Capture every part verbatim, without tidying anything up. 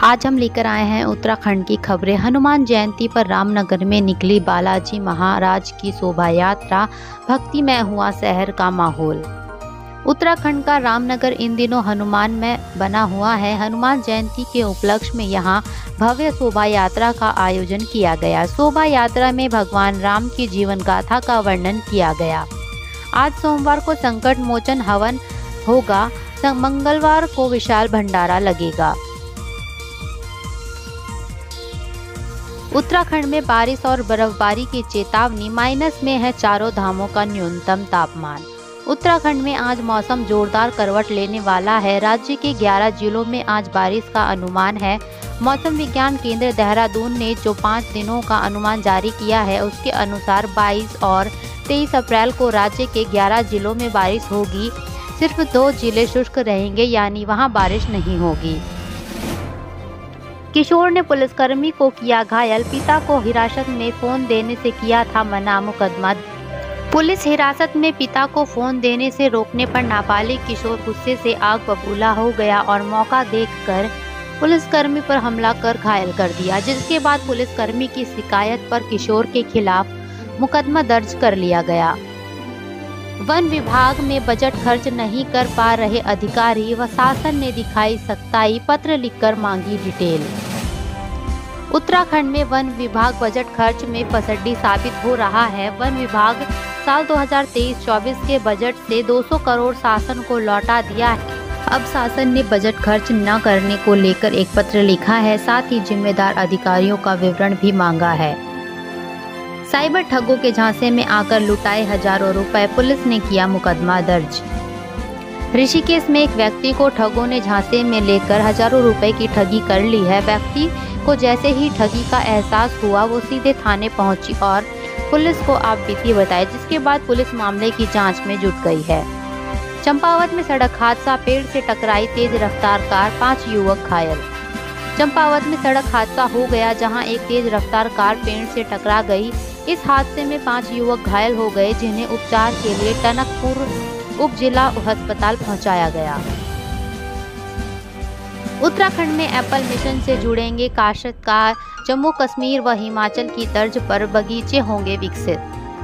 आज हम लेकर आए हैं उत्तराखंड की खबरें। हनुमान जयंती पर रामनगर में निकली बालाजी महाराज की शोभा यात्रा, भक्तिमय हुआ शहर का माहौल। उत्तराखंड का रामनगर इन दिनों हनुमान में बना हुआ है। हनुमान जयंती के उपलक्ष्य में यहाँ भव्य शोभा यात्रा का आयोजन किया गया। शोभा यात्रा में भगवान राम की जीवन गाथा का वर्णन किया गया। आज सोमवार को संकट मोचन हवन होगा, मंगलवार को विशाल भंडारा लगेगा। उत्तराखंड में बारिश और बर्फबारी की चेतावनी, माइनस में है चारों धामों का न्यूनतम तापमान। उत्तराखंड में आज मौसम जोरदार करवट लेने वाला है। राज्य के ग्यारह जिलों में आज बारिश का अनुमान है। मौसम विज्ञान केंद्र देहरादून ने जो पाँच दिनों का अनुमान जारी किया है, उसके अनुसार बाईस और तेईस अप्रैल को राज्य के ग्यारह जिलों में बारिश होगी। सिर्फ दो जिले शुष्क रहेंगे, यानी वहां बारिश नहीं होगी। किशोर ने पुलिसकर्मी को किया घायल, पिता को हिरासत में फोन देने से किया था मना, मुकदमा। पुलिस हिरासत में पिता को फोन देने से रोकने पर नाबालिग किशोर गुस्से से आग बबूला हो गया और मौका देखकर पुलिसकर्मी पर हमला कर घायल कर दिया, जिसके बाद पुलिसकर्मी की शिकायत पर किशोर के खिलाफ मुकदमा दर्ज कर लिया गया। वन विभाग में बजट खर्च नहीं कर पा रहे अधिकारी व शासन ने दिखाई सख्ताई, पत्र लिखकर मांगी डिटेल। उत्तराखंड में वन विभाग बजट खर्च में पसड्डी साबित हो रहा है। वन विभाग साल दो हज़ार तेईस चौबीस के बजट से दो सौ करोड़ शासन को लौटा दिया है। अब शासन ने बजट खर्च न करने को लेकर एक पत्र लिखा है, साथ ही जिम्मेदार अधिकारियों का विवरण भी मांगा है। साइबर ठगों के झांसे में आकर लुटाए हजारों रुपए, पुलिस ने किया मुकदमा दर्ज। ऋषिकेश में एक व्यक्ति को ठगों ने झांसे में लेकर हजारों रुपए की ठगी कर ली है। व्यक्ति को जैसे ही ठगी का एहसास हुआ, वो सीधे थाने पहुंची और पुलिस को आप बीती बताई, जिसके बाद पुलिस मामले की जांच में जुट गई है। चंपावत में सड़क हादसा, पेड़ से टकराई तेज रफ्तार कार, पांच युवक घायल। चंपावत में सड़क हादसा हो गया, जहां एक तेज रफ्तार कार पेड़ से टकरा गई। इस हादसे में पांच युवक घायल हो गए, जिन्हें उपचार के लिए टनकपुर उप जिला अस्पताल पहुंचाया गया। उत्तराखंड में एप्पल मिशन से जुड़ेंगे काश्तकार, जम्मू कश्मीर व हिमाचल की तर्ज पर बगीचे होंगे विकसित।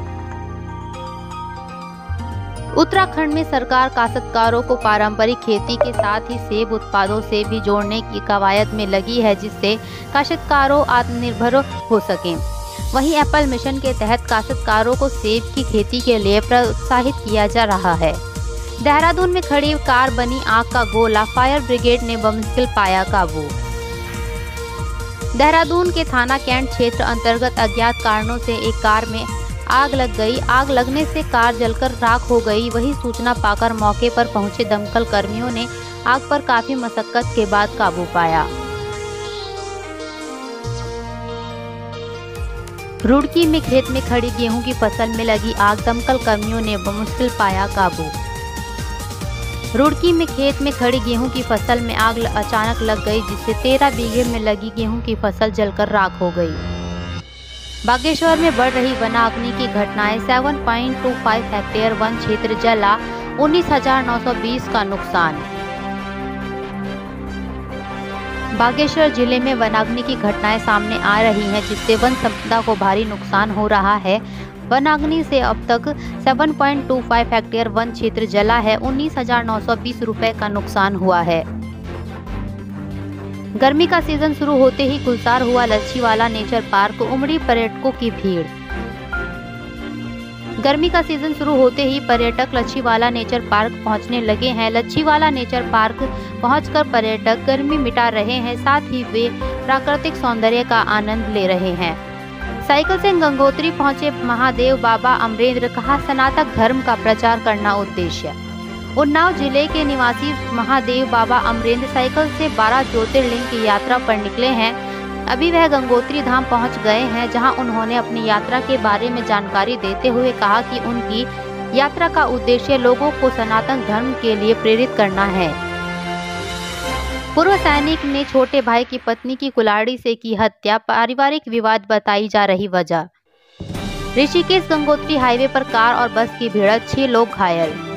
उत्तराखंड में सरकार काश्तकारों को पारंपरिक खेती के साथ ही सेब उत्पादों से भी जोड़ने की कवायद में लगी है, जिससे काश्तकारों आत्मनिर्भर हो सकें। वहीं एप्पल मिशन के तहत काश्तकारों को सेब की खेती के लिए प्रोत्साहित किया जा रहा है। देहरादून में खड़ी कार बनी आग का गोला, फायर ब्रिगेड ने बमुश्किल पाया काबू। देहरादून के थाना कैंट क्षेत्र अंतर्गत अज्ञात कारणों से एक कार में आग लग गई। आग लगने से कार जलकर राख हो गई। वहीं सूचना पाकर मौके पर पहुंचे दमकल कर्मियों ने आग पर काफी मशक्कत के बाद काबू पाया। रुड़की में खेत में खड़ी गेहूं की फसल में लगी आग, दमकल कर्मियों ने बमुश्किल पाया काबू। रुड़की में खेत में खड़ी गेहूं की फसल में आग अचानक लग गई, जिससे तेरह बीघे में लगी गेहूं की फसल जलकर राख हो गई। बागेश्वर में बढ़ रही वनाग्नि की घटनाएं, सात पॉइंट दो पाँच हेक्टेयर वन क्षेत्र जला, उन्नीस हजार नौ सौ बीस का नुकसान। बागेश्वर जिले में वनाग्नि की घटनाएं सामने आ रही हैं, जिससे वन संपदा को भारी नुकसान हो रहा है। वनाग्नि से अब तक सात पॉइंट दो पाँच हेक्टेयर वन क्षेत्र जला है, उन्नीस हजार नौ सौ बीस रुपए का नुकसान हुआ है। गर्मी का सीजन शुरू होते ही गुलजार हुआ लच्छीवाला नेचर पार्क, उमड़ी पर्यटकों की भीड़। गर्मी का सीजन शुरू होते ही पर्यटक लच्छीवाला नेचर पार्क पहुंचने लगे हैं। लच्छीवाला नेचर पार्क पहुंचकर पर्यटक गर्मी मिटा रहे हैं, साथ ही वे प्राकृतिक सौंदर्य का आनंद ले रहे हैं। साइकिल से गंगोत्री पहुंचे महादेव बाबा अमरेंद्र, कहा सनातन धर्म का प्रचार करना उद्देश्य। उन्नाव जिले के निवासी महादेव बाबा अमरेंद्र साइकिल से बारह ज्योतिर्लिंग की यात्रा पर निकले हैं। अभी वह गंगोत्री धाम पहुंच गए हैं, जहां उन्होंने अपनी यात्रा के बारे में जानकारी देते हुए कहा कि उनकी यात्रा का उद्देश्य लोगों को सनातन धर्म के लिए प्रेरित करना है। पूर्व सैनिक ने छोटे भाई की पत्नी की कुल्हाड़ी से की हत्या, पारिवारिक विवाद बताई जा रही वजह। ऋषिकेश गंगोत्री हाईवे पर कार और बस की भिड़ंत, छह लोग घायल।